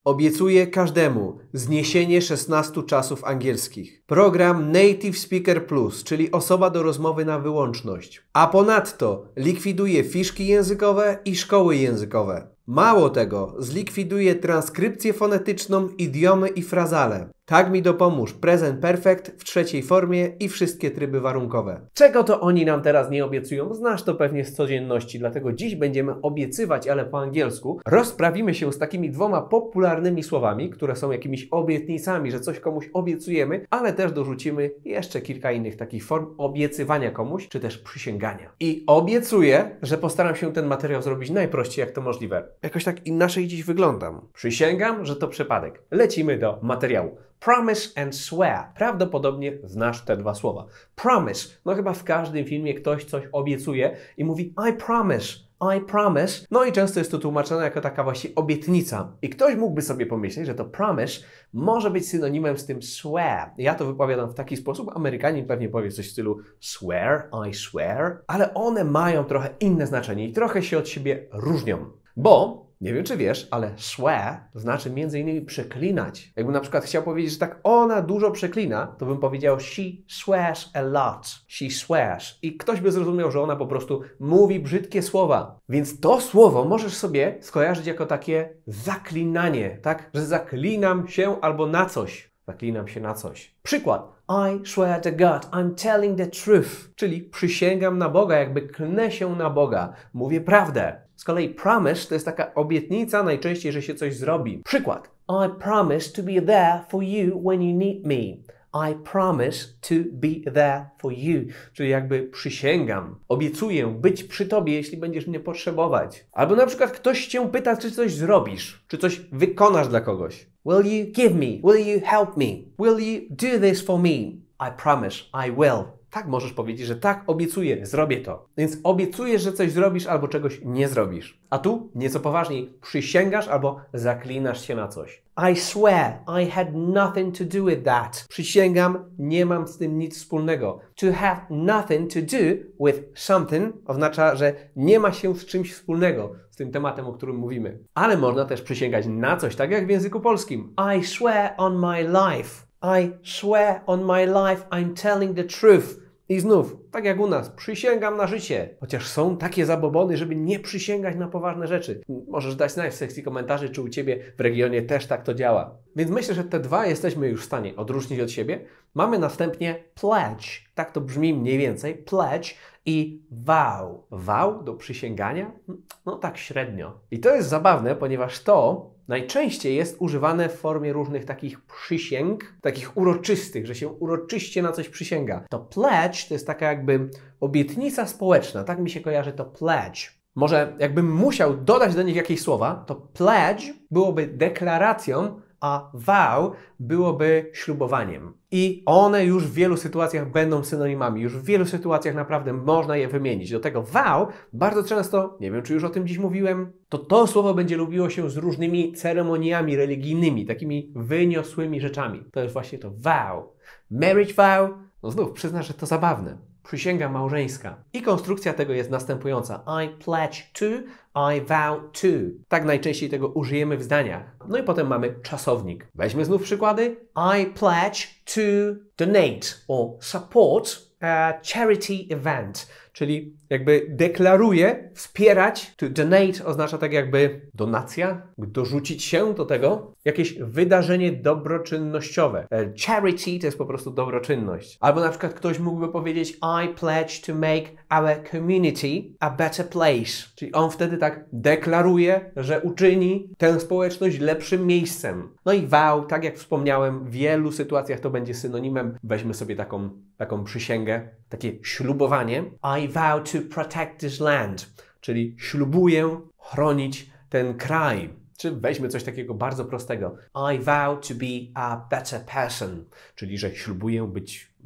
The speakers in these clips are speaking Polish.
Obiecuję każdemu zniesienie 16 czasów angielskich. Program Native Speaker Plus, czyli osoba do rozmowy na wyłączność. A ponadto likwiduje fiszki językowe i szkoły językowe. Mało tego, zlikwiduje transkrypcję fonetyczną, idiomy i frazale. Tak mi dopomóż Present Perfect w trzeciej formie i wszystkie tryby warunkowe. Czego to oni nam teraz nie obiecują? Znasz to pewnie z codzienności, dlatego dziś będziemy obiecywać, ale po angielsku. Rozprawimy się z takimi dwoma popularnymi słowami, które są jakimiś obietnicami, że coś komuś obiecujemy, ale też dorzucimy jeszcze kilka innych takich form obiecywania komuś, czy też przysięgania. I obiecuję, że postaram się ten materiał zrobić najprościej jak to możliwe. Jakoś tak inaczej dziś wyglądam. Przysięgam, że to przypadek. Lecimy do materiału. Promise and swear. Prawdopodobnie znasz te dwa słowa. Promise. No chyba w każdym filmie ktoś coś obiecuje i mówi I promise. I promise. No i często jest to tłumaczone jako taka właśnie obietnica. I ktoś mógłby sobie pomyśleć, że to promise może być synonimem z tym swear. Ja to wypowiadam w taki sposób. Amerykanin pewnie powie coś w stylu swear, I swear. Ale one mają trochę inne znaczenie i trochę się od siebie różnią. Bo nie wiem, czy wiesz, ale swear to znaczy m.in. przeklinać. Jakbym na przykład chciał powiedzieć, że tak ona dużo przeklina, to bym powiedział she swears a lot. She swears. I ktoś by zrozumiał, że ona po prostu mówi brzydkie słowa. Więc to słowo możesz sobie skojarzyć jako takie zaklinanie, tak? Że zaklinam się albo na coś. Zaklinam się na coś. Przykład. I swear to God, I'm telling the truth. Czyli przysięgam na Boga, jakby klnę się na Boga. Mówię prawdę. Z kolei promise to jest taka obietnica najczęściej, że się coś zrobi. Przykład. I promise to be there for you when you need me. I promise to be there for you. Czyli jakby przysięgam, obiecuję być przy Tobie, jeśli będziesz mnie potrzebować. Albo na przykład ktoś Cię pyta, czy coś zrobisz, czy coś wykonasz dla kogoś. Will you give me? Will you help me? Will you do this for me? I promise, I will. Tak możesz powiedzieć, że tak, obiecuję, zrobię to. Więc obiecujesz, że coś zrobisz albo czegoś nie zrobisz. A tu nieco poważniej, przysięgasz albo zaklinasz się na coś. I swear I had nothing to do with that. Przysięgam, nie mam z tym nic wspólnego. To have nothing to do with something oznacza, że nie ma się z czymś wspólnego z tym tematem, o którym mówimy. Ale można też przysięgać na coś, tak jak w języku polskim. I swear on my life. I swear on my life I'm telling the truth. I znów, tak jak u nas, przysięgam na życie. Chociaż są takie zabobony, żeby nie przysięgać na poważne rzeczy. Możesz dać znać w sekcji komentarzy, czy u Ciebie w regionie też tak to działa. Więc myślę, że te dwa jesteśmy już w stanie odróżnić od siebie. Mamy następnie pledge. Tak to brzmi mniej więcej. Pledge i vow. Vow do przysięgania? No tak średnio. I to jest zabawne, ponieważ to najczęściej jest używane w formie różnych takich przysięg, takich uroczystych, że się uroczyście na coś przysięga. To pledge to jest taka jakby obietnica społeczna, tak mi się kojarzy to pledge. Może jakbym musiał dodać do nich jakieś słowa, to pledge byłoby deklaracją, a vow byłoby ślubowaniem. I one już w wielu sytuacjach będą synonimami. Już w wielu sytuacjach naprawdę można je wymienić. Do tego vow bardzo często, nie wiem czy już o tym dziś mówiłem, to słowo będzie lubiło się z różnymi ceremoniami religijnymi, takimi wyniosłymi rzeczami. To jest właśnie to vow. Marriage vow, no znów przyznasz, że to zabawne. Przysięga małżeńska. I konstrukcja tego jest następująca. I pledge to, I vow to. Tak najczęściej tego użyjemy w zdaniach. No i potem mamy czasownik. Weźmy znów przykłady. I pledge to donate or support a charity event. Czyli jakby deklaruję wspierać. To donate oznacza tak jakby donacja, dorzucić się do tego. Jakieś wydarzenie dobroczynnościowe. Charity to jest po prostu dobroczynność. Albo na przykład ktoś mógłby powiedzieć I pledge to make our community a better place. Czyli on wtedy tak deklaruje, że uczyni tę społeczność lepszym miejscem. No i vow, tak jak wspomniałem, w wielu sytuacjach to będzie synonimem. Weźmy sobie taką przysięgę, takie ślubowanie. I vow to protect this land. Czyli ślubuję chronić ten kraj. Czy weźmy coś takiego bardzo prostego. I vow to be a better person. Czyli, że ślubuję być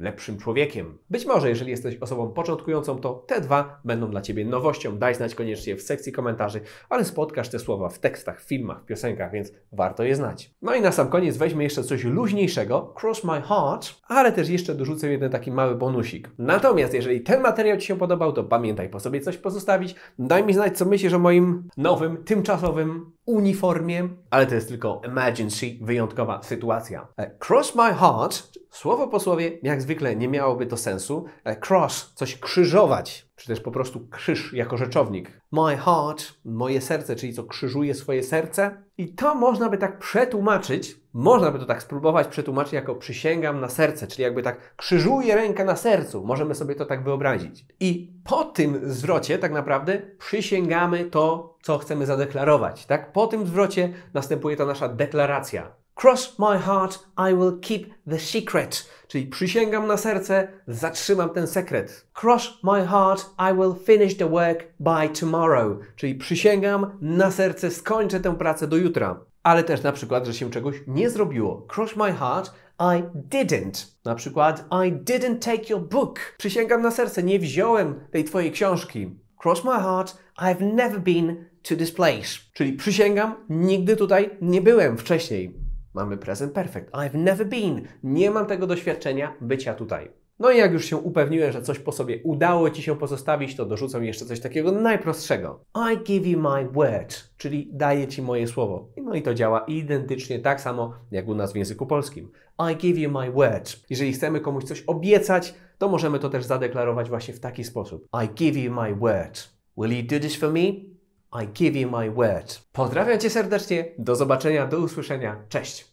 lepszym człowiekiem. Być może, jeżeli jesteś osobą początkującą, to te dwa będą dla Ciebie nowością. Daj znać koniecznie w sekcji komentarzy, ale spotkasz te słowa w tekstach, w filmach, w piosenkach, więc warto je znać. No i na sam koniec weźmy jeszcze coś luźniejszego, cross my heart, ale też jeszcze dorzucę jeden taki mały bonusik. Natomiast jeżeli ten materiał Ci się podobał, to pamiętaj po sobie coś pozostawić. Daj mi znać, co myślisz o moim nowym, tymczasowym uniformie, ale to jest tylko emergency, wyjątkowa sytuacja. Cross my heart, słowo po słowie, jak zwykle nie miałoby to sensu. Cross, coś krzyżować, czy też po prostu krzyż jako rzeczownik. My heart, moje serce, czyli co krzyżuje swoje serce. I to można by tak przetłumaczyć, można by to tak spróbować przetłumaczyć jako przysięgam na serce, czyli jakby tak krzyżuję rękę na sercu. Możemy sobie to tak wyobrazić. I po tym zwrocie tak naprawdę przysięgamy to, co chcemy zadeklarować. Tak? Po tym zwrocie następuje ta nasza deklaracja. Cross my heart, I will keep the secret. Czyli przysięgam na serce, zatrzymam ten sekret. Cross my heart, I will finish the work by tomorrow. Czyli przysięgam na serce, skończę tę pracę do jutra. Ale też na przykład, że się czegoś nie zrobiło. Cross my heart, I didn't. Na przykład, I didn't take your book. Przysięgam na serce, nie wziąłem tej Twojej książki. Cross my heart, I've never been to this place. Czyli przysięgam, nigdy tutaj nie byłem wcześniej. Mamy present perfect. I've never been. Nie mam tego doświadczenia bycia tutaj. No i jak już się upewniłem, że coś po sobie udało Ci się pozostawić, to dorzucam jeszcze coś takiego najprostszego. I give you my word, czyli daję Ci moje słowo. No i to działa identycznie tak samo jak u nas w języku polskim. I give you my word. Jeżeli chcemy komuś coś obiecać, to możemy to też zadeklarować właśnie w taki sposób. I give you my word. Will you do this for me? I give you my word. Pozdrawiam Cię serdecznie. Do zobaczenia, do usłyszenia. Cześć.